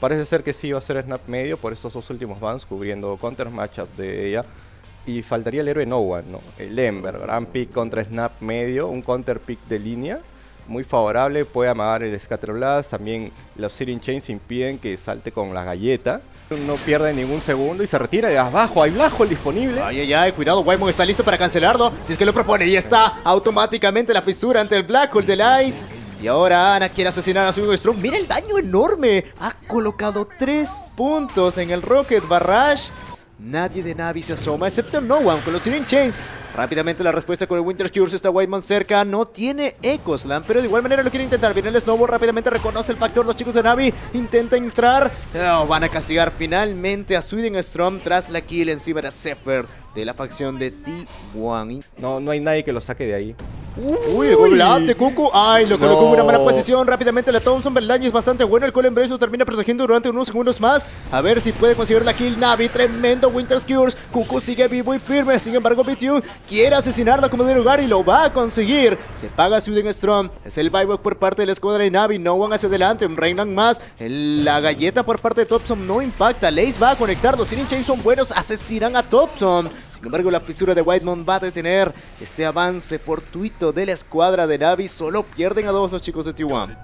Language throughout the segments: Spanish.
Parece ser que sí va a ser snap medio por estos dos últimos bans cubriendo counter matchup de ella. Y faltaría el héroe No One, ¿no? El Ember, gran pick contra snap medio, un counter pick de línea. Muy favorable, puede amagar el Scatter Blast. También los Searing Chains impiden que salte con la galleta. No pierde ningún segundo y se retira de abajo. Hay Black Hole disponible. Ay, cuidado, Whitemon está listo para cancelarlo. Si es que lo propone y está automáticamente la fisura ante el Black Hole del Ice. Y ahora Ana quiere asesinar a su Swing Strong. Mira el daño enorme. Ha colocado 3 puntos en el Rocket Barrage. Nadie de Navi se asoma, excepto No One con los Searing Chains. Rápidamente la respuesta con el Winter Curse. Está Whitemon cerca, no tiene Echo Slam, pero de igual manera lo quiere intentar. Viene el Snowball, rápidamente reconoce el factor. Los chicos de Navi intentan entrar. No, van a castigar finalmente a Sweden Storm tras la kill encima de Zephyr de la facción de T1. No hay nadie que lo saque de ahí. Uy, el gol de Cucu. Ay, lo colocó en una mala posición. Rápidamente la Thompson, el daño es bastante bueno. El Cole Embrace lo termina protegiendo durante unos segundos más. A ver si puede conseguir la kill. Navi, tremendo Winter's Cures. Cucu sigue vivo y firme. Sin embargo, BTU quiere asesinarla como de lugar y lo va a conseguir. Se paga Sweden Strong. Es el buyback por parte de la escuadra de Navi. No One hacia adelante. Un Reynan más. La galleta por parte de Thompson no impacta. Lace va a conectar. Los Searing Chains son buenos. Asesinan a Thompson. Sin embargo, la fisura de Whitemon va a detener este avance fortuito de la escuadra de Navi. Solo pierden a 2 los chicos de T1.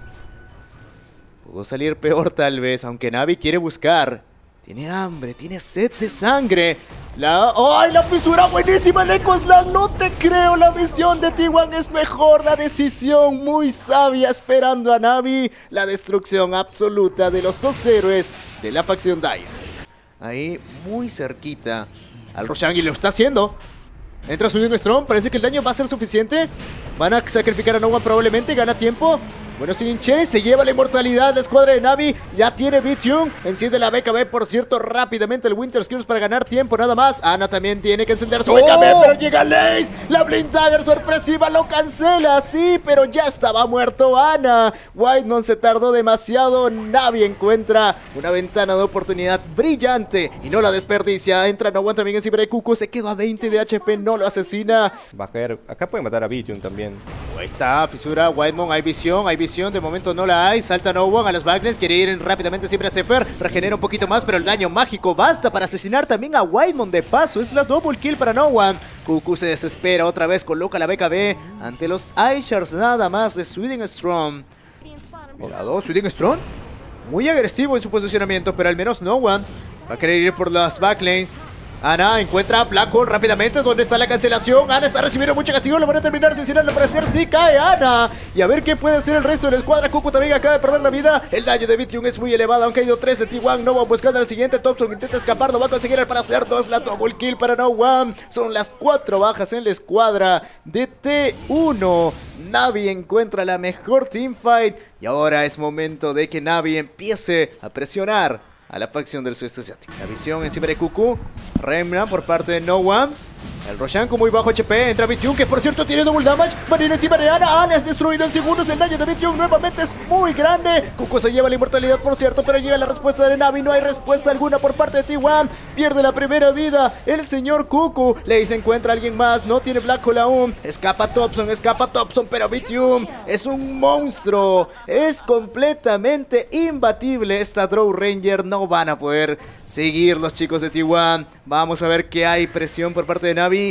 Pudo salir peor tal vez, aunque Navi quiere buscar. Tiene hambre, tiene sed de sangre. ¡Ay, la fisura buenísima! El Echo Slam, no te creo. La visión de T1 es mejor. La decisión muy sabia esperando a Navi. La destrucción absoluta de los dos héroes de la facción Dire. Ahí muy cerquita al Roshan y lo está haciendo. Entra Sweden Strong, parece que el daño va a ser suficiente. Van a sacrificar a No One probablemente, gana tiempo. Bueno, Searing Chains se lleva la inmortalidad. La escuadra de Navi ya tiene BTU. Enciende la BKB, por cierto, rápidamente el Winter Skills para ganar tiempo nada más. Ana también tiene que encender su BKB, pero llega Lace. La Blind Dagger sorpresiva lo cancela, sí, pero ya estaba muerto Ana. Whitemon se tardó demasiado. Navi encuentra una ventana de oportunidad brillante y no la desperdicia. Entra No One también encima de Cucu. Se quedó a 20 de HP, no lo asesina. Va a caer. Acá puede matar a BTU también. Ahí está, fisura, Whitemon, hay visión, de momento no la hay, salta No One a las backlines, quiere ir rápidamente siempre a Zephyr, regenera un poquito más, pero el daño mágico basta para asesinar también a Whitemon de paso, es la double kill para No One. Cucu se desespera otra vez, coloca la BKB ante los Ishars nada más de Sweden Strong. Volado, Sweden Strong, muy agresivo en su posicionamiento, pero al menos No One va a querer ir por las backlines. Ana encuentra a Black Hole rápidamente. ¿Dónde está la cancelación? Ana está recibiendo mucha castigo. Lo van a terminar asesinando. Al parecer sí cae Ana. Y a ver qué puede hacer el resto de la escuadra. Cucu también acaba de perder la vida. El daño de BTU es muy elevado. Han caído 3 de T1. No One buscando al siguiente. Thompson intenta escapar. Lo va a conseguir para hacer 2. La double kill para No One. Son las 4 bajas en la escuadra de T1. Navi encuentra la mejor teamfight. Y ahora es momento de que Navi empiece a presionar a la facción del sudeste asiático. La visión encima de Cucu. Remnant por parte de No One. El Roshan con muy bajo HP. Entra BTU, que por cierto tiene double damage. Van a ir encima de Ana. Ana es destruido en segundos. El daño de BTU nuevamente es muy grande. Cucu se lleva la inmortalidad, por cierto, pero llega la respuesta de Navi. No hay respuesta alguna por parte de T1. Pierde la primera vida el señor Cucu. Le encuentra a alguien más. No tiene Black Hole aún. Escapa Thompson, pero BTU es un monstruo. Es completamente imbatible. Esta Drow Ranger no van a poder seguir los chicos de T1. Vamos a ver que hay presión por parte de Navi.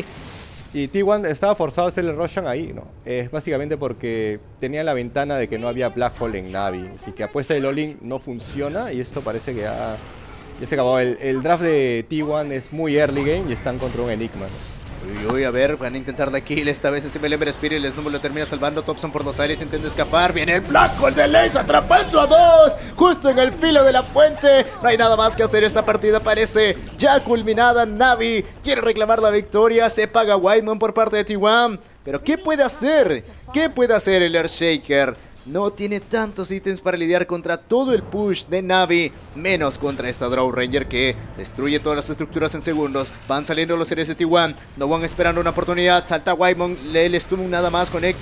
Y T1 estaba forzado a hacer el Roshan ahí, ¿no? Es básicamente porque tenía la ventana de que no había Black Hole en Navi. Así que apuesta de Lolin no funciona y esto parece que ya se acabó. El draft de T1 es muy early game y están contra un Enigma, ¿no? Uy, a ver, van a intentar la kill. Esta vez encima el Ember Spirit. El Snowball lo termina salvando. Thompson por los aires intenta escapar. Viene el Black Hole de Lace atrapando a 2. Justo en el filo de la fuente. No hay nada más que hacer. Esta partida parece ya culminada. Navi quiere reclamar la victoria. Se paga Whitemon por parte de T1. Pero ¿qué puede hacer? ¿Qué puede hacer el Earthshaker? No tiene tantos ítems para lidiar contra todo el push de Navi, menos contra esta Drow Ranger que destruye todas las estructuras en segundos. Van saliendo los seres de T1, No One esperando una oportunidad, salta Whitemon, el Stum nada más conecta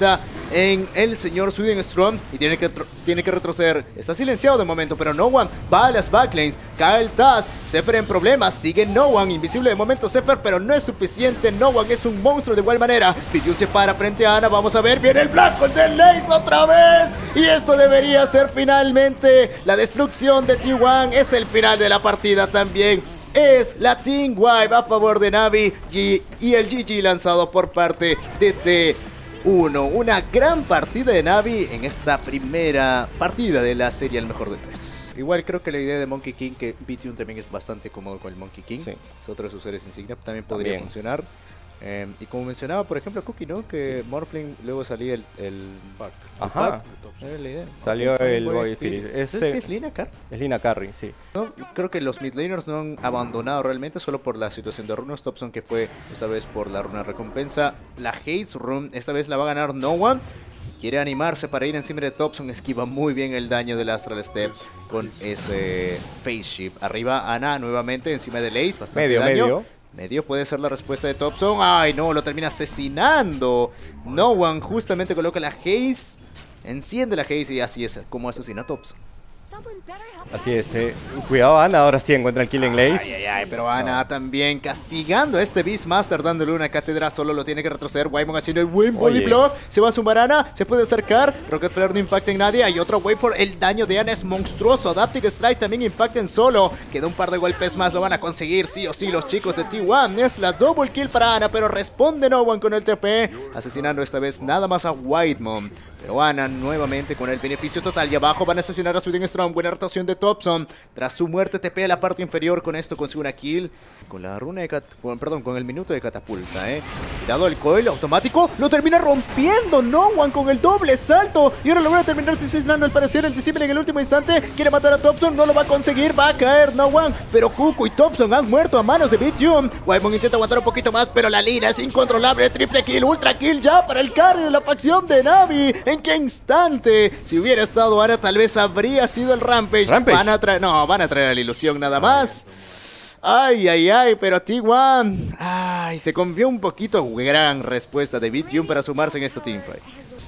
en el señor Swedenström y tiene que retroceder. Está silenciado de momento, pero No One va a las backlanes. Cae el Taz, Zephyr en problemas, sigue No One, invisible de momento Zephyr, pero no es suficiente. No One es un monstruo de igual manera. Pityun se para frente a Ana, vamos a ver, viene el Black Hole del Lace otra vez. Y esto debería ser finalmente la destrucción de T1. Es el final de la partida también. Es la Team Wipe a favor de Navi y el GG lanzado por parte de T1. Una gran partida de Navi en esta primera partida de la serie al mejor de 3. Igual creo que la idea de Monkey King, que Pityun también es bastante cómodo con el Monkey King. Sí. Es otro de sus series insignia, también podría funcionar. Y como mencionaba, por ejemplo, Cookie, ¿no? Que Morphling luego salía el pack. Ajá. Era la idea. Salió el Void Spirit. ¿Es Lina Carry? Es Lina Carry, sí. No, creo que los midlaners no han abandonado realmente solo por la situación de runas. Thompson, que fue esta vez por la runa recompensa. La Haze Rune, esta vez la va a ganar No One. Quiere animarse para ir encima de Thompson. Esquiva muy bien el daño del Astral Step con ese Face Shift. Arriba Ana nuevamente encima de Lace. Bastante daño. Medio puede ser la respuesta de Thompson. ¡Ay, no! Lo termina asesinando. No One justamente coloca la Haze. Enciende la Haze y así es como asesina a Thompson. Así es, cuidado Ana, ahora sí encuentra el Killing Lace. Pero Ana también castigando a este Beastmaster, dándole una cátedra, solo lo tiene que retroceder. Waymon haciendo el buen body block, se va a sumar Ana, se puede acercar, Rocket Flare no impacta en nadie, hay otro wave por el daño de Ana es monstruoso, Adaptive Strike también impacta en solo, queda un par de golpes más, lo van a conseguir sí o sí los chicos de T1, es la double kill para Ana, pero responde No One con el TP, asesinando esta vez nada más a Whitemon. Pero Ana nuevamente con el beneficio total. Y abajo van a asesinar a Swedenström. Buena rotación de Thompson. Tras su muerte TP a la parte inferior. Con esto consigue una kill. Con la runa de con el minuto de catapulta, Cuidado el coil automático. Lo termina rompiendo No One con el doble salto. Y ahora lo van a terminar asesinando al parecer. El Disciple en el último instante. Quiere matar a Thompson. No lo va a conseguir. Va a caer No One. Pero Cuco y Thompson han muerto a manos de Pityun. Waymon intenta aguantar un poquito más. Pero la línea es incontrolable. Triple kill. Ultra kill ya para el carry de la facción de Navi. ¿En qué instante? Si hubiera estado Ana, tal vez habría sido el Rampage. Van a traer a la ilusión nada más. Ay, pero T1. Ay, se confió un poquito. Gran respuesta de Pityun para sumarse en esta teamfight.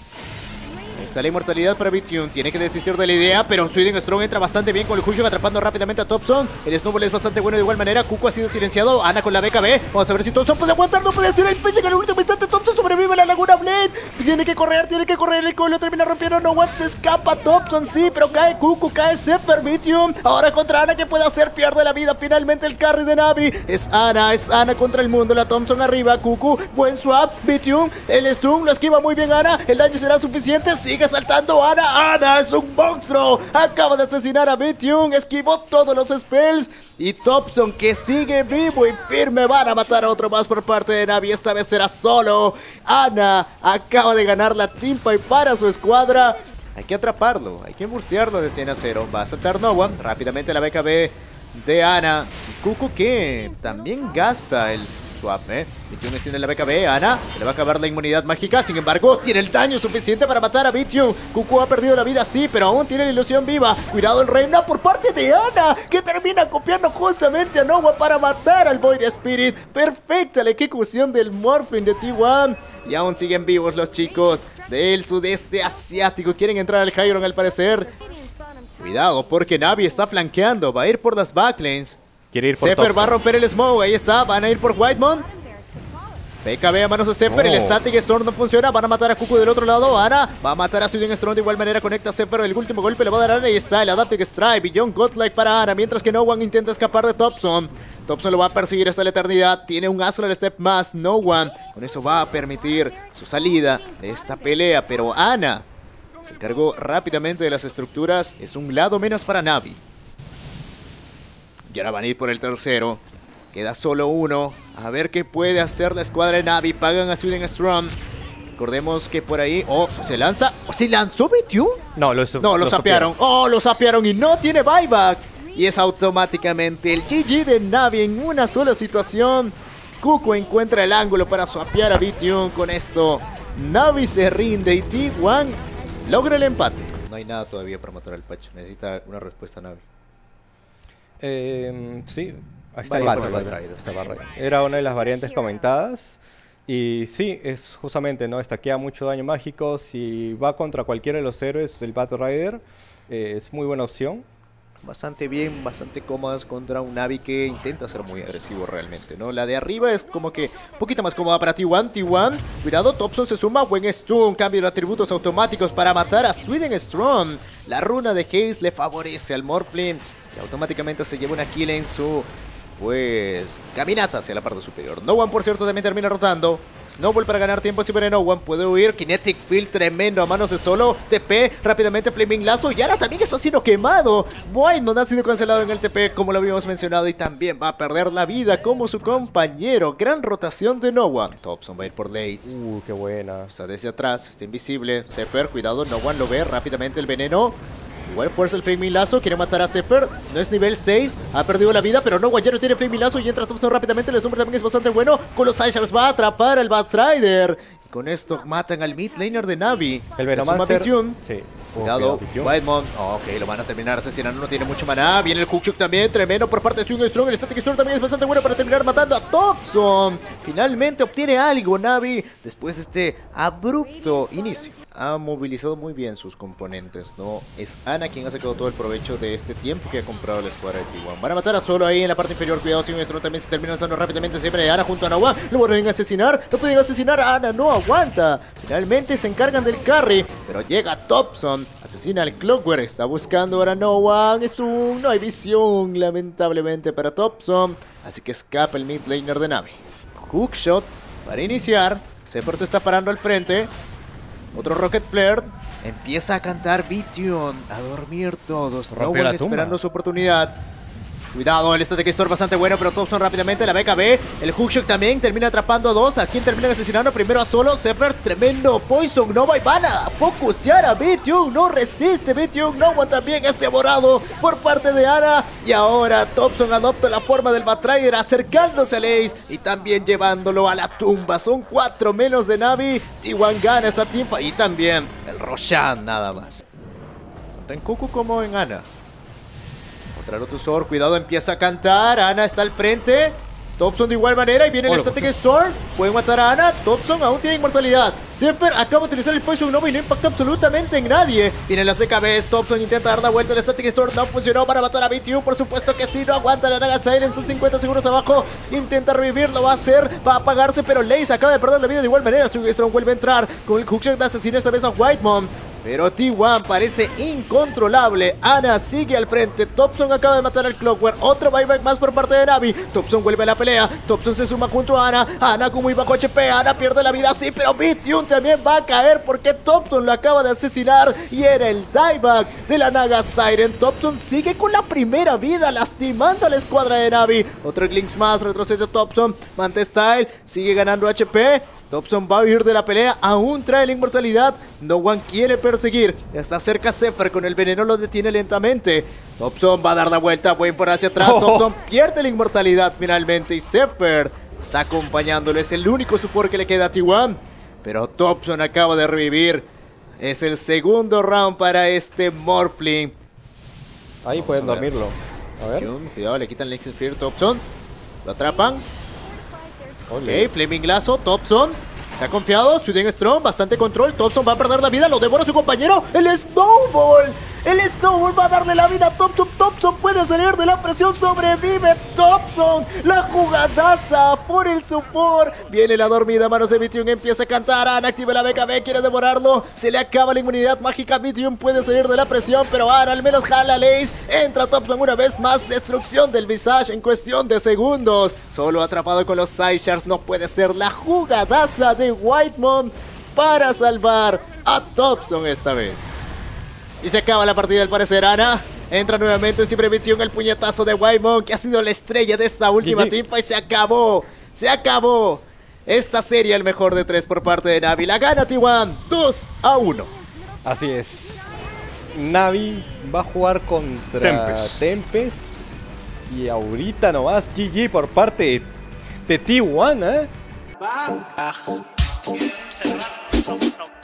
Ahí está la inmortalidad para Pityun. Tiene que desistir de la idea, pero Swedenström entra bastante bien con el Hushung, atrapando rápidamente a Thompson. El Snowball es bastante bueno de igual manera. Cuco ha sido silenciado. Ana con la BKB. Vamos a ver si Thompson puede aguantar. No puede hacer el fetch en el último instante. Thompson sobrevive a la Laguna Blade. Tiene que correr. El coil lo termina rompiendo. No One se escapa. Thompson sí, pero cae Cuco, cae Zephyr. Pityun. Ahora contra Ana, ¿qué puede hacer? Pierde la vida. Finalmente el carry de Navi. Es Ana contra el mundo. La Thompson arriba. Cuco, buen swap. Pityun, el stun lo esquiva muy bien Ana. El daño será suficiente. Sigue saltando Ana. Ana es un monstruo. Acaba de asesinar a Pityun. Esquivó todos los spells. Y Thompson, que sigue vivo y firme, van a matar a otro más por parte de Navi. Esta vez será solo. Ana acaba de ganar la teamfight para su escuadra. Hay que atraparlo, hay que burstearlo de 100 a 0. Va a saltar No One. Rápidamente la BKB de Ana. Y Cuco, que también gasta el swap, Pityun enciende la BKB, Ana, le va a acabar la inmunidad mágica, sin embargo, tiene el daño suficiente para matar a Pityun. Cuco ha perdido la vida, sí, pero aún tiene la ilusión viva. Cuidado el Reina por parte de Ana, que termina copiando justamente a No One para matar al Void Spirit. Perfecta la ejecución del Morphing de T1. Y aún siguen vivos los chicos del sudeste asiático. Quieren entrar al Highron al parecer. Cuidado, porque Navi está flanqueando, va a ir por las backlanes. Quiere ir por Zephyr va a romper el smoke, ahí está, van a ir por Whitemon. BKB a manos de Zephyr, el Static Storm no funciona, van a matar a Cuco del otro lado. Ana va a matar a Swedenström de igual manera, conecta a Zephyr, el último golpe le va a dar a Ana, ahí está el Adaptive Strike, Beyond Godlike para Ana, mientras que No One intenta escapar de Thompson. Thompson lo va a perseguir hasta la eternidad, tiene un Astral Step más, No One, con eso va a permitir su salida de esta pelea, pero Ana se encargó rápidamente de las estructuras, es un lado menos para Navi. Y ahora van a ir por el tercero. Queda solo uno. A ver qué puede hacer la escuadra de Navi. Pagan a Swedenström. Recordemos que por ahí... Oh, se lanza. ¿Se lanzó Pityun? No, lo sapearon. Oh, lo sapearon y no tiene buyback. Y es automáticamente el GG de Navi en una sola situación. Cuco encuentra el ángulo para swapear a Pityun. Con esto, Navi se rinde y T1 logra el empate. No hay nada todavía para matar al Pacho. Necesita una respuesta Navi. Sí, está Barra. Era una de las variantes comentadas. Y sí, es justamente, ¿no? Estaquea mucho daño mágico. Si va contra cualquiera de los héroes del Battle Rider, es muy buena opción. Bastante bien, bastante cómodas contra un Navi que intenta ser muy agresivo realmente, ¿no? La de arriba es como que un poquito más cómoda para T1. T1, cuidado, Thompson se suma, buen stun, cambio de atributos automáticos para matar a Sweden Strong. La runa de Haze le favorece al Morphling y automáticamente se lleva una kill en su, pues, caminata hacia la parte superior. No One, por cierto, también termina rotando. Snowball para ganar tiempo siempre en No One. Puede huir. Kinetic Field tremendo a manos de Solo. TP rápidamente. Flaming Lazo. Y ahora también está siendo quemado. Whitemon ha sido cancelado en el TP, como lo habíamos mencionado. Y también va a perder la vida como su compañero. Gran rotación de No One. Thompson va a ir por Lace. Qué buena. Está desde atrás. Está invisible. Zephyr, cuidado. No One lo ve. Rápidamente el veneno. Igual fuerza el Flaming Lazo, quiere matar a Zephyr, no es nivel 6, ha perdido la vida, pero no, ya no tiene Flaming Lazo y entra Thompson rápidamente, el sombra también es bastante bueno, con los Icers va a atrapar al Batrider. Y con esto matan al mid laner de Navi. El Venomancer. Sí. Cuidado, Whitemon. Ok, lo van a terminar asesinando, no tiene mucho maná. Viene el Hookshot también, tremendo por parte de Swing Strong. El Static Storm también es bastante bueno para terminar matando a Thompson. Finalmente obtiene algo Navi después de este abrupto inicio. Ha movilizado muy bien sus componentes, ¿no? Es Ana quien ha sacado todo el provecho de este tiempo que ha comprado la escuadra de T1. Van a matar a Solo ahí en la parte inferior. Cuidado, Swing Strong también se termina lanzando rápidamente siempre Ana junto a Noah. Lo pueden asesinar, no pueden asesinar a Ana, no aguanta. Finalmente se encargan del carry, pero llega Thompson. Asesina al Clockwork, está buscando ahora No One, Stun, no hay visión lamentablemente para Thompson, así que escapa el mid laner de Navi. Hookshot para iniciar, Zephyr se está parando al frente, otro Rocket Flare, empieza a cantar Bitune, a dormir todos, No One esperando su oportunidad. Cuidado, el Static Storm bastante bueno, pero Thompson rápidamente, la BKB, el Hookshot también termina atrapando a dos. ¿A quién terminan asesinando? Primero a Solo, Zephyr, tremendo Poison Nova y van a focusear a Bitune, no resiste Bitune, No One también es devorado por parte de Ana. Y ahora Thompson adopta la forma del Batrider acercándose a Lace y también llevándolo a la tumba. Son 4 menos de Navi, T1 gana esta teamfight y también el Roshan nada más. Tanto en Cuckoo como en Ana. Rotusor, cuidado, empieza a cantar. Ana está al frente. Thompson de igual manera y viene el Static Storm. Pueden matar a Ana. Thompson aún tiene inmortalidad. Zephyr acaba de utilizar el Poison Nova y no impacta absolutamente en nadie. Vienen las BKBs. Thompson intenta dar la vuelta. El Static Storm no funcionó para matar a BTU. Por supuesto que sí, no aguanta la Naga Siren. Son 50 segundos abajo. Intenta revivir, lo va a hacer. Va a apagarse, pero Lace acaba de perder la vida de igual manera. Swing Storm vuelve a entrar con el Hookshot de asesino esta vez a Whitemon. Pero T1 parece incontrolable. Ana sigue al frente. Thompson acaba de matar al Clockwork. Otro buyback más por parte de Navi. Thompson vuelve a la pelea. Thompson se suma junto a Ana. Ana con muy bajo HP. Ana pierde la vida, sí, pero Bitune también va a caer porque Thompson lo acaba de asesinar. Y era el dieback de la Naga Siren. Thompson sigue con la primera vida, lastimando a la escuadra de Navi. Otro Glimpse más, retrocede Thompson. Mante Style sigue ganando HP. Thompson va a huir de la pelea, aún trae la inmortalidad. No One quiere perseguir. Está cerca Zephyr, con el veneno lo detiene lentamente. Thompson va a dar la vuelta, buen por hacia atrás. Thompson pierde la inmortalidad finalmente y Zephyr está acompañándolo. Es el único support que le queda a T1. Pero Thompson acaba de revivir. Es el segundo round para este Morphling. Ahí pueden dormirlo. A ver. Cuidado, le quitan el X-Sphere. Thompson. Lo atrapan. Ok, Flaming Lazo, Thompson se ha confiado, Sweden Strong, bastante control. Thompson va a perder la vida, lo devora su compañero. ¡El Snowball! El Snowball va a darle la vida a Thompson. Thompson puede salir de la presión, sobrevive Thompson. La jugadaza por el support. Viene la dormida a manos de Bitune, empieza a cantar. Ana activa la BKB, quiere devorarlo. Se le acaba la inmunidad mágica. Bitune puede salir de la presión, pero Ana al menos jala a Lace. Entra Thompson una vez más. Destrucción del Visage en cuestión de segundos. Solo atrapado con los Sideshards. No puede ser la jugadaza de Whitemon para salvar a Thompson esta vez. Y se acaba la partida al parecer. Ana entra nuevamente, siempre metió en el puñetazo de Whitemon, que ha sido la estrella de esta última teamfight. Se acabó, se acabó esta serie, el mejor de 3 por parte de Navi. La gana T1 2-1. Así es. Navi va a jugar contra Tempest. Y ahorita nomás GG por parte de T1, ¿eh?